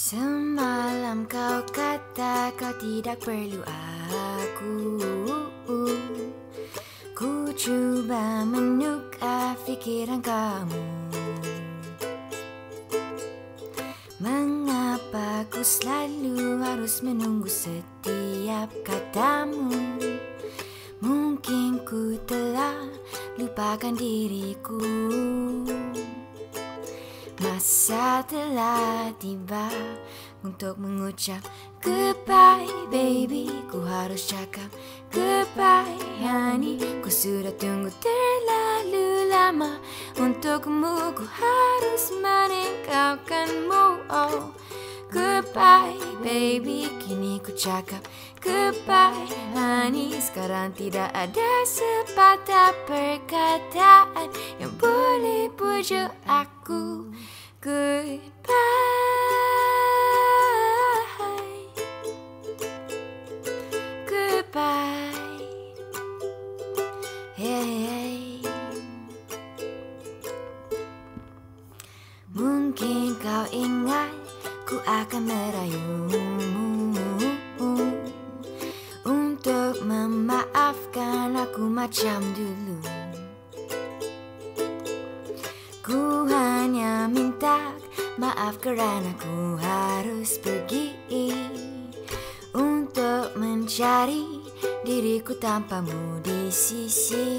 Semalam kau kata kau tidak perlu aku. Ku cuba menukar fikiran kamu. Mengapa ku selalu harus menunggu setiap katamu? Mungkin ku telah lupakan diriku. Masa telah tiba untuk mengucap goodbye baby. Ku harus cakap goodbye honey. Ku sudah tunggu terlalu lama untukmu. Ku harus meninggalkanmu. Oh, goodbye baby. Kini ku cakap goodbye honey. Sekarang tidak ada sepatah perkataan yang boleh pujuk aku. Goodbye, goodbye, hey. Mungkin kau ingat ku akan merayumu untuk memaafkan aku macam dulu. Ku hanya minta maaf kerana ku harus pergi untuk mencari diriku tanpamu di sisi.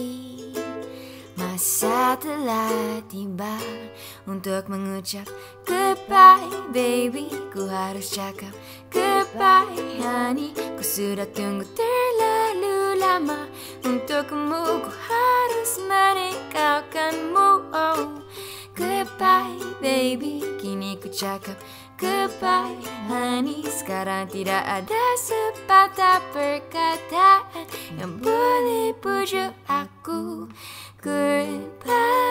Masa telah tiba untuk mengucap goodbye baby. Ku harus cakap goodbye honey. Ku sudah tunggu terlalu lama untukmu. Ku harus meninggalkanmu. Oh, goodbye baby. Kini ku cakap goodbye honey. Sekarang tidak ada sepatah perkataan yang boleh pujuk aku. Goodbye.